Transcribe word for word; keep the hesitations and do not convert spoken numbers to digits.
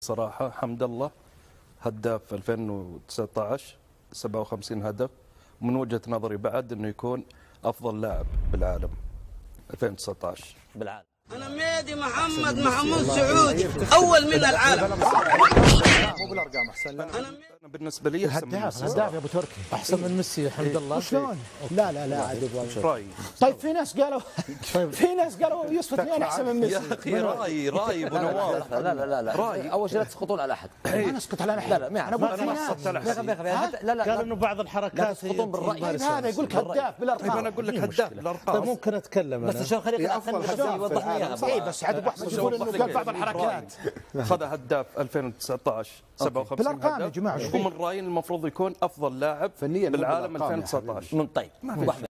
صراحة حمد الله هداف ألفين وتسعة عشر سبعة وخمسين هدف، ومن وجهة نظري بعد انه يكون افضل لاعب بالعالم ألفين وتسعة عشر بالعالم. أنا ميدي محمد محمود سعود أول من العالم. مو بالارقام احسن. انا بالنسبه لي احسن من هداف ميسي. هداف يا ابو تركي احسن من ميسي حمد الله. شلون؟ لا لا لا عاد رايي طيب في ناس قالوا في ناس قالوا يوسف اثنين احسن من ميسي. يا اخي رايي رايي ابو نواف. لا لا لا لا رأيي. اول شيء لا تسقطون على احد. ما نسقط على احد. لا لا ما انا اقول في ما ناس سقطت على أحد. لا لا قال انه بعض لا الحركات تسقطون بالراي. طيب هذا يقول لك هداف طيب بالارقام. انا اقول لك هداف بالارقام. طيب ممكن اتكلم بس انا. عشان خليك أفضل بس هداف يوضح لي اياها. اي بس عاد ابو احمد يقول انه قال بعض الحركات خذ هداف ألفين وتسعة عشر سبعة وخمسين بالأرقام يا هدف. جماعة. ومن رايي المفروض يكون افضل لاعب فنياً مو بالعالم بالأرقام يا ألفين وتسعة عشر. من طيب ابو احمد